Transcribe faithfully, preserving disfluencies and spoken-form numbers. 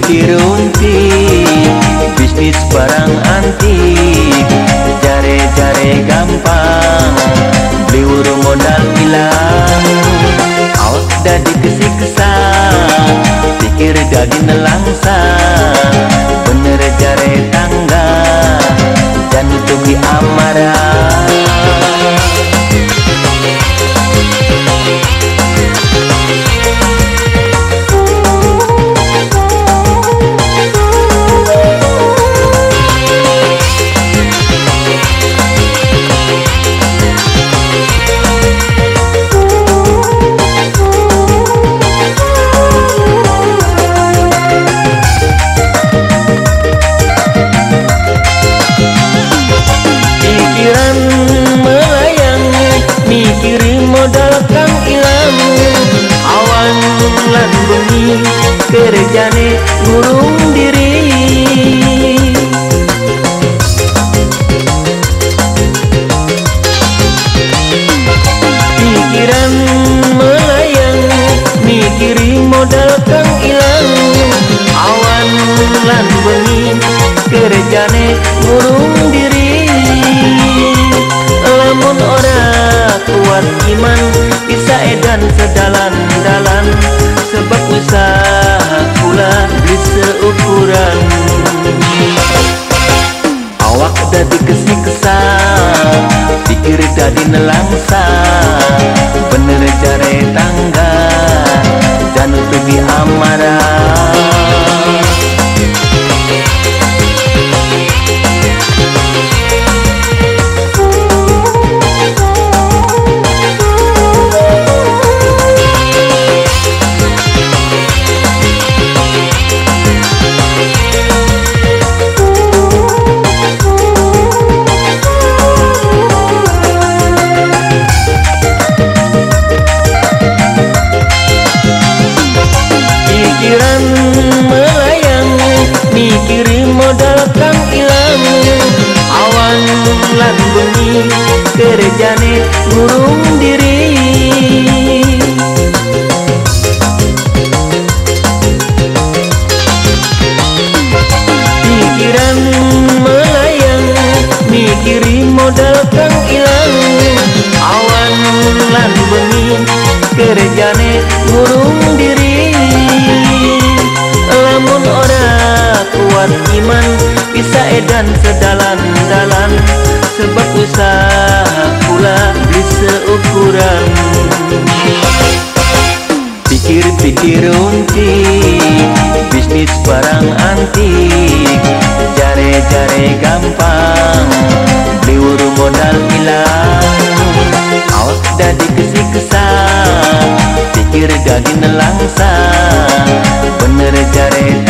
pikir untik, bisnis barang antik, jare-jare gampang, beli urung modal hilang. Awak dadi kesiksa, pikir jadi nelangsa, bener jare tangga, dan tutupi amarah. Modal kang ilang, awan lan bengi, kerjane ngurung diri. Pikiran melayang, mikiri modal kang ilang, awan lan bengi, kerjane ngurung diri. Lamun ora kuat iman, bisa edan sedalan-dalan, sebab usaha pula beli seukuran. Awak dadi kesiksa, pikir dadi nelangsa, bener jare tangga, dan nutupi amarah. Pikiran melayang, mikiri modal kang ilang, awan lan bengi, kerjane ngurung diri. Pikiran melayang, mikiri modal kang ilang, awan lan bengi, kerjane ngurung diri. Lamun ora kuat iman, bisa edan sedalan-dalan, sebab usaha pula beli seukuran. Pikir-pikir untik, bisnis barang antik, jare-jare gampang, beli urung modal hilang. Awak dadi kesiksa, pikir jadi nelangsa, bener jare